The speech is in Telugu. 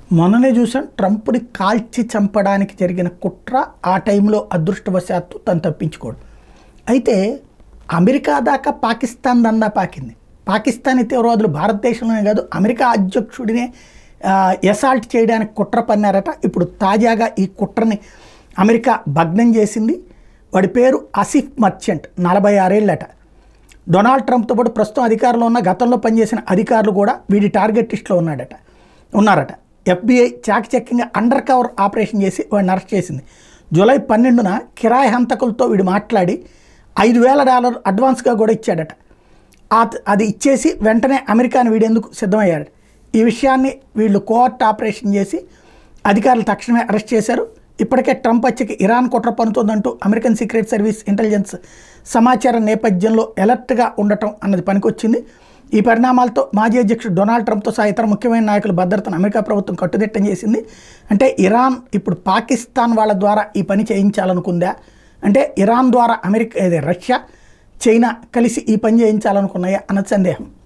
మొన్ననే చూసాం ట్రంప్ని కాల్చి చంపడానికి జరిగిన కుట్ర ఆ టైంలో అదృష్టవశాత్తు తను తప్పించుకోడు. అయితే అమెరికా దాకా పాకిస్తాన్ దందా పాకింది. పాకిస్తానీ తీవ్రవాదులు భారతదేశంలోనే కాదు అమెరికా అధ్యక్షుడినే ఎసాల్ట్ చేయడానికి కుట్ర పన్నారట. ఇప్పుడు తాజాగా ఈ కుట్రని అమెరికా భగ్నం చేసింది. వాడి పేరు ఆసిఫ్ మర్చెంట్, 46 ఏళ్ళట. డొనాల్డ్ ట్రంప్తో పాటు ప్రస్తుతం అధికారంలో ఉన్న గతంలో పనిచేసిన అధికారులు కూడా వీడి టార్గెట్ లిస్ట్లో ఉన్నారట. FBI చాకచక్యంగా అండర్ కవర్ ఆపరేషన్ చేసి వాడిని అరెస్ట్ చేసింది. జూలై 12న కిరాయి హంతకులతో వీడు మాట్లాడి $5,000 అడ్వాన్స్గా కూడా ఇచ్చాడట. అది ఇచ్చేసి వెంటనే అమెరికాని వీడేందుకు సిద్ధమయ్యాడు. ఈ విషయాన్ని వీళ్ళు కోర్ట్ ఆపరేషన్ చేసి అధికారులు తక్షణమే అరెస్ట్ చేశారు. ఇప్పటికే ట్రంప్ హత్యకి ఇరాన్ కుట్ర పన్నుతోందంటూ అమెరికన్ సీక్రెట్ సర్వీస్ ఇంటెలిజెన్స్ సమాచారం నేపథ్యంలో అలర్ట్గా ఉండటం అన్నది పనికొచ్చింది. ఈ పరిణామాలతో మాజీ అధ్యక్షుడు డొనాల్డ్ ట్రంప్తో సహా ఇతర ముఖ్యమైన నాయకుల భద్రతను అమెరికా ప్రభుత్వం కట్టుదిట్టం చేసింది. అంటే ఇరాన్ ఇప్పుడు పాకిస్తాన్ వాళ్ళ ద్వారా ఈ పని చేయించాలనుకుందా, అంటే ఇరాన్ ద్వారా రష్యా, చైనా కలిసి ఈ పని చేయించాలనుకున్నాయా అన్నది సందేహం.